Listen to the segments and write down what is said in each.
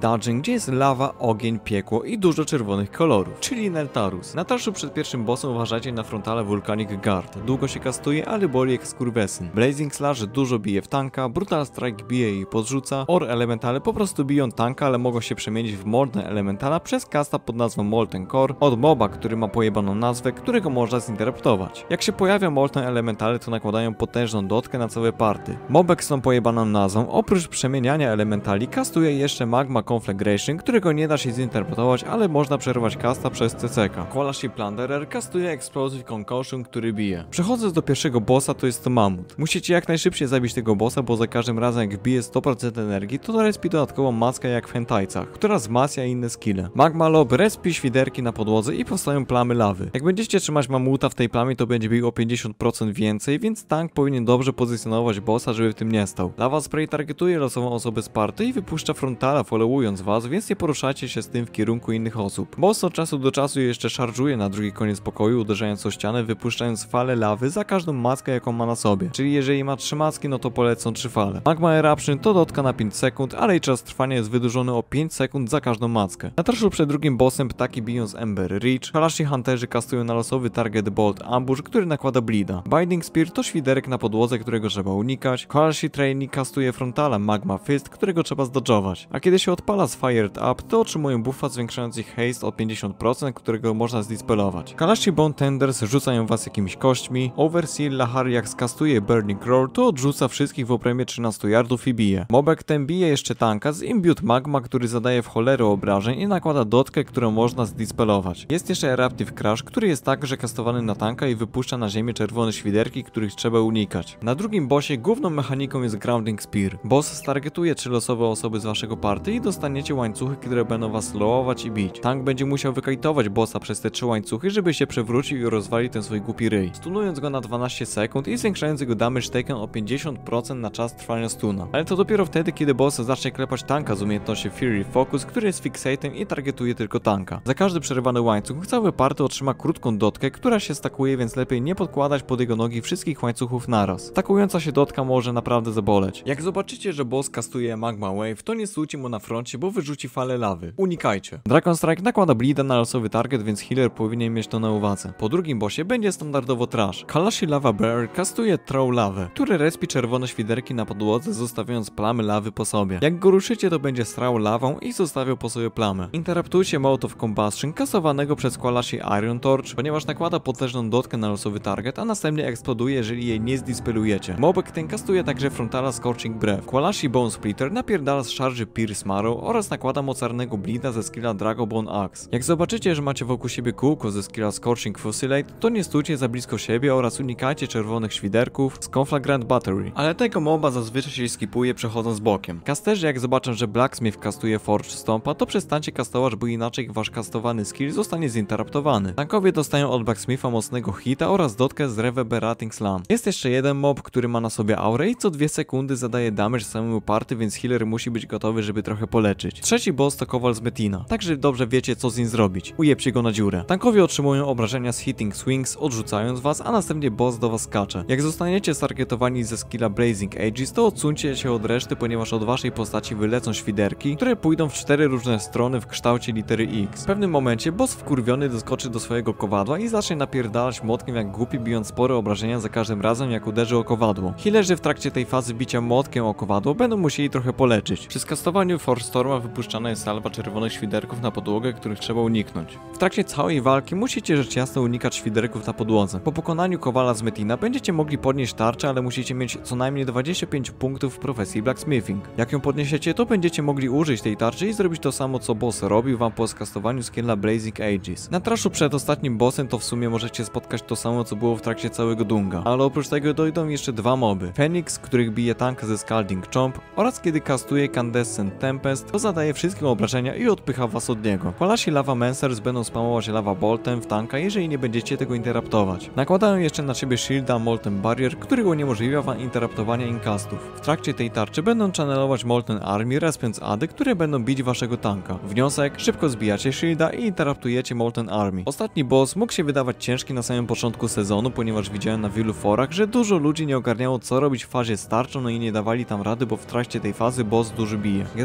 dungeon, gdzie jest lawa, ogień, piekło i dużo czerwonych kolorów, czyli Neltarus. Na taszu przed pierwszym bossem uważajcie na frontale Volcanic Guard. Długo się kastuje, ale boli jak skurwesyn. Blazing Slash dużo bije w tanka, Brutal Strike bije i podrzuca, Or Elementale po prostu biją tanka, ale mogą się przemienić w Molten Elementala przez casta pod nazwą Molten Core od moba, który ma pojebaną nazwę, którego można zinterpretować. Jak się pojawia Molten Elementale, to nakładają potężną dotkę na całe party. Mobek z tą pojebaną nazwą, oprócz przemieniania elementali, kastuje jeszcze Magma Conflagration, którego nie da się zinterpretować, ale można przerwać casta przez CCK. Qualashi Plunderer kastuje Explosive Concussion, który bije. Przechodząc do pierwszego bossa, to jest to Mamut. Musicie jak najszybciej zabić tego bossa, bo za każdym razem jak wbije 100% energii, to respi dodatkową maskę jak w hentajcach, która wzmacnia inne skille. Magma Lob respi świderki na podłodze i powstają plamy lawy. Jak będziecie trzymać mamuta w tej plamie, to będzie bił o 50% więcej, więc tank powinien dobrze pozycjonować bossa, żeby w tym nie stał. Lava Spray targetuje losową osobę z party i wypuszcza frontala, followując was, więc nie poruszacie się z tym w kierunku innych osób. Boss od czasu do czasu jeszcze szarżuje na drugi koniec pokoju, uderzając o ścianę, wypuszczając falę lawy za każdą maskę, jaką ma na sobie. Czyli jeżeli ma 3 maski, no to polecą 3 fale. Magma Eruption to dotka na 5 sekund, ale i czas trwania jest wydłużony o 5 sekund za każdą maskę. Na traszu przed drugim bossem ptaki biją z Ember Reach, Kalashi Hunterzy kastują na losowy target Bolt Ambush, który nakłada bleeda. Binding Spear to świderek na podłodze, którego trzeba unikać. Kalashi Trainee kastuje frontala Magma Fist, którego trzeba zdodżować. A kiedy się odpala z Fired Up, to otrzymują buffa zwiększający ich haste o 50%, którego można zdispelować. Kalashi Bone Tenders rzucają was jakimiś kośćmi. Overseer Lahari jak skastuje Burning Roar, to odrzuca wszystkich w obrębie 13 yardów i bije. Mobek ten bije jeszcze tanka z Imbued Magma, który zadaje w cholerę obrażeń i nakłada dotkę, którą można zdispelować. Jest jeszcze Eruptive Crash, który jest także kastowany na tanka i wypuszcza na ziemię czerwone świderki, których trzeba unikać. Na drugim bossie główną mechaniką jest Grounding Spear. Boss stargetuje 3 losowe osoby z waszego party i dostaniecie łańcuchy, które będą was slowować i bić. Tank będzie musiał wykajtować bossa przez te 3 łańcuchy, żeby się przewrócił i rozwalił ten swój głupi ryj, stunując go na 12 sekund i zwiększając jego damage taken o 50% na czas trwania stuna. Ale to dopiero wtedy, kiedy boss zacznie klepać tanka z umiejętnością Fury Focus, który jest fixatem i targetuje tylko tanka. Za każdy przerywany łańcuch cały party otrzyma krótką dotkę, która się stakuje, więc lepiej nie podkładać pod jego nogi wszystkich łańcuchów naraz. Stakująca się dotka może naprawdę zaboleć. Jak zobaczycie, że boss kastuje Magma Wave, to nie stójcie mu na froncie, bo wyrzuci falę lawy. Unikajcie. Dragon Strike nakłada bleeda na losowy target, więc healer powinien mieć to na uwadze. Po drugim bossie będzie standardowo trash. Kalashi Lava Bear kastuje Throw Lawę, który respi czerwone świderki na podłodze, zostawiając plamy lawy po sobie. Jak go ruszycie, to będzie strał lawą i zostawiał po sobie plamę. Interruptujcie Mode of Combustion kasowanego przez Kalashi Iron Torch, ponieważ nakłada potężną dotkę na losowy target, a następnie eksploduje, jeżeli jej nie zdispelujecie. Mobek ten kastuje także frontala Scorching Breath. Kalashi Bone Splitter napierdala z szarży Pierce Marrow oraz nakłada mocarnego bleeda ze skilla Dragobone Axe. Jak zobaczycie, że macie wokół siebie kółko ze skilla Scorching Fusilate, to nie stójcie za blisko siebie oraz unikajcie czerwonych świderków z Conflagrant Battery. Ale tego moba zazwyczaj się skipuje przechodząc bokiem. Casterzy jak zobaczą, że Blacksmith kastuje Forge Stompa, to przestańcie kastować, bo inaczej wasz kastowany skill zostanie zinterruptowany. Tankowie dostają od Blacksmitha mocnego hita oraz dotkę z Reverberating Slam. Jest jeszcze jeden mob, który ma na sobie aurę i co 2 sekundy zadaje damage samemu party, więc healer musi być gotowy, żeby trochę poleczyć. Trzeci boss to Kowal z Metina, także dobrze wiecie, co z nim zrobić. Ujebcie go na dziurę. Tankowie otrzymują obrażenia z Hitting Swings, odrzucając was, a następnie boss do was skacze. Jak zostaniecie stargetowani ze skilla Blazing Aegis, to odsuńcie się od reszty, ponieważ od waszej postaci wylecą świderki, które pójdą w 4 różne strony w kształcie litery X. W pewnym momencie boss wkurwiony doskoczy do swojego kowadła i zacznie napierdalać młotkiem jak głupi, bijąc spore obrażenia za każdym razem, jak uderzy o kowadło. Healerzy w trakcie tej fazy bicia młotkiem o kowadło będą musieli trochę polecić. Przy skastowaniu Force Storma wypuszczana jest salwa czerwonych świderków na podłogę, których trzeba uniknąć. W trakcie całej walki musicie rzecz jasna unikać świderków na podłodze. Po pokonaniu Kowala z Metina będziecie mogli podnieść tarczę, ale musicie mieć co najmniej 25 punktów w profesji Blacksmithing. Jak ją podniesiecie, to będziecie mogli użyć tej tarczy i zrobić to samo, co boss robił wam po skastowaniu skilla Blazing Aegis. Na traszu przed ostatnim bossem to w sumie możecie spotkać to samo, co było w trakcie całego dunga, ale oprócz tego dojdą jeszcze 2 moby. Phoenix, których bije tanka ze Scalding Chomp, oraz kiedy kastuje Candescent Tempest, to zadaje wszystkim obrażenia i odpycha was od niego. Kalashi Lava Mancers będą spamować Lava Boltem w tanka, jeżeli nie będziecie tego interruptować. Nakładają jeszcze na siebie shielda Molten Barrier, który uniemożliwia wam interruptowanie incastów. W trakcie tej tarczy będą channelować Molten Army, respiąc ady, które będą bić waszego tanka. Wniosek: szybko zbijacie shielda i interruptujecie Molten Army. Ostatni boss mógł się wydawać ciężki na samym początku sezonu, ponieważ widziałem na wielu forach, że dużo ludzi nie ogarniało, co robić w fazie starczą, no i nie dawali tam rady, bo w trakcie tej fazy boss dużo bije. Generalnie jak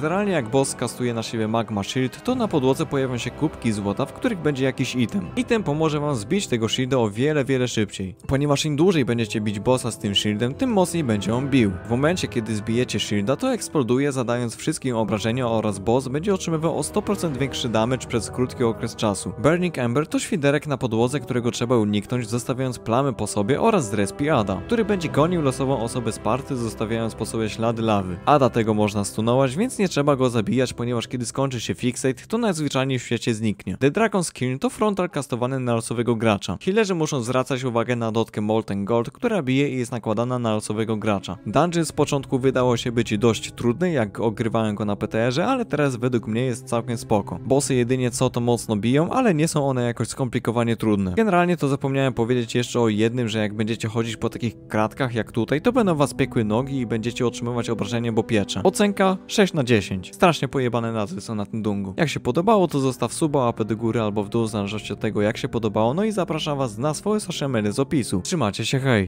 jak boss kastuje na siebie Magma Shield, to na podłodze pojawią się kubki złota, w których będzie jakiś item. Item pomoże wam zbić tego shielda o wiele szybciej. Ponieważ im dłużej będziecie bić bossa z tym shieldem, tym mocniej będzie on bił. W momencie, kiedy zbijecie shielda, to eksploduje, zadając wszystkim obrażenia oraz boss będzie otrzymywał o 100% większy damage przez krótki okres czasu. Burning Ember to świderek na podłodze, którego trzeba uniknąć, zostawiając plamy po sobie oraz zrespi Ada, który będzie gonił losową osobę z party, zostawiając po sobie ślady lawy. Ada tego można stunować, więc nie trzeba go zabijać, ponieważ kiedy skończy się Fixate, to najzwyczajniej w świecie zniknie. The Dragon's Kiln to frontal kastowany na losowego gracza. Healerzy muszą zwracać uwagę na dotkę Molten Gold, która bije i jest nakładana na losowego gracza. Dungeon z początku wydało się być dość trudny, jak ogrywałem go na PTR-ze, ale teraz według mnie jest całkiem spoko. Bossy jedynie co to mocno biją, ale nie są one jakoś skomplikowanie trudne. Generalnie to zapomniałem powiedzieć jeszcze o jednym, że jak będziecie chodzić po takich kratkach jak tutaj, to będą was piekły nogi i będziecie otrzymywać obrażenie, bo piecze. Ocenka 6 na 10. Strasznie pojebane nazwy są na tym dungu. Jak się podobało, to zostaw suba, łapę do góry albo w dół, w zależności od tego jak się podobało, no i zapraszam was na swoje social media z opisu. Trzymajcie się, hej!